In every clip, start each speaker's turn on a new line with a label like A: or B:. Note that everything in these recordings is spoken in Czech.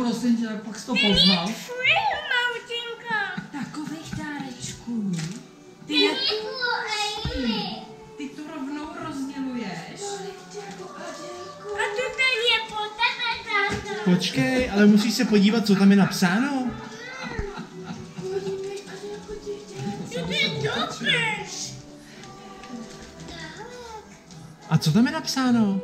A: prosím tě, tak pak jsi to poznal.
B: Takových dárečků. Ty to rovnou rozděluješ.
C: A to ten je po tebe, táto.
D: Počkej, ale musíš se podívat, co tam je napsáno.
C: To je dopeš.
D: A co tam je napsáno?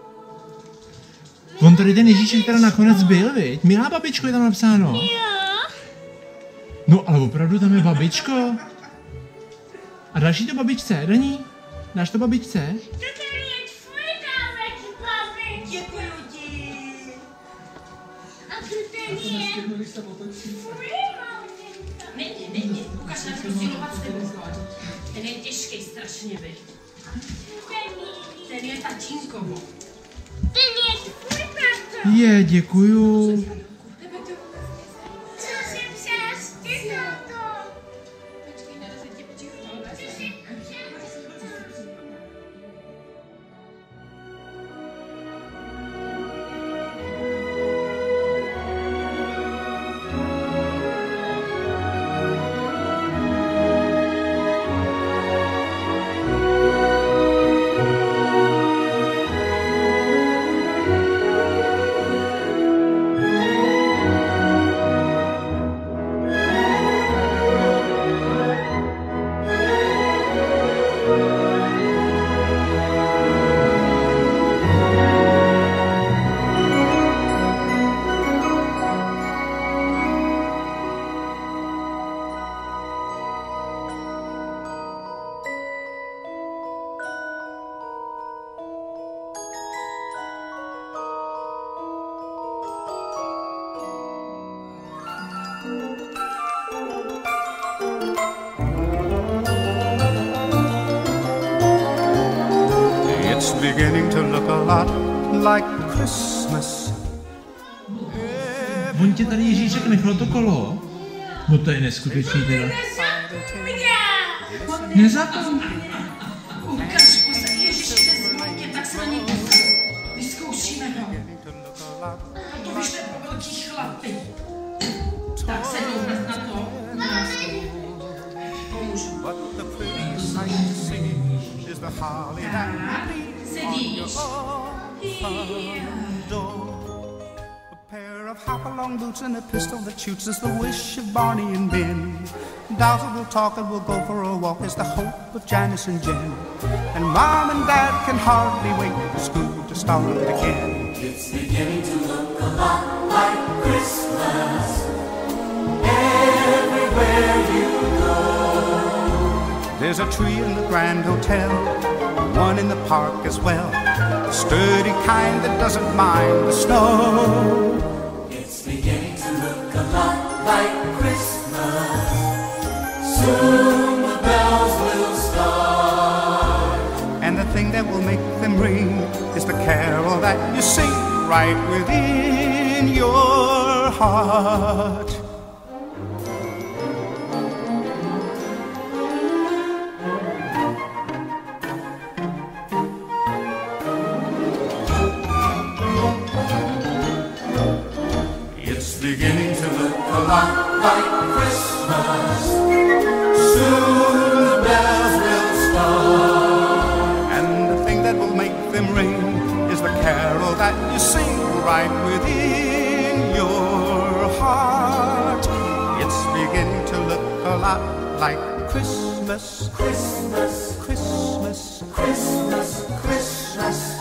D: On tady ten Ježíšek teda nakonec byl, viď? Milá babičko je tam napsáno.
C: Jo.
D: No ale opravdu tam je babičko. A další to babičce, Daní? Dáš to babičce?
C: To ten je tvůj dárek, babi.
B: Děkuju ti.
C: A to ten je
A: Když se otočí.
C: tvůj mautinka.
B: Není. Ukaž na rozdělovat s tebou. Ten je těžký strašně, viď? Ten je tatínkovo.
C: Ten je tvůj táto.
D: Je, děkuju.
C: Co jsem přes ty, táto?
E: It's beginning to look a lot like Christmas.
D: On tě tady Ježíšek nechal to kolo? No to je neskutečný teda. Nezapomněl.
B: Ukaž se, Ježiši, nezvládně, tak se na něj vyzkoušíme ho. A to vyšle po velký chlapy. Tak se jdu hned na to. Pomůžu.
E: But the prettiest sight to see is the holly that
B: Sedíš.
E: door. A pair of hop-along boots and a pistol that shoots is the wish of Barney and Ben. Dazzle will talk and we'll go for a walk is the hope of Janice and Jen. And Mom and Dad can hardly wait for school to start again.
F: It's beginning to look a lot like Christmas everywhere you go.
E: There's a tree in the Grand Hotel, one in the park as well, a sturdy kind that doesn't mind the snow.
F: It's beginning to look a lot like Christmas. Soon the bells will start.
E: And the thing that will make them ring is the carol that you sing right within your heart.
F: It's beginning to look a lot like Christmas. Soon the bells will start.
E: And the thing that will make them ring is the carol that you sing right within your heart. It's beginning to look a lot like Christmas.
F: Christmas,
E: Christmas,
F: Christmas, Christmas.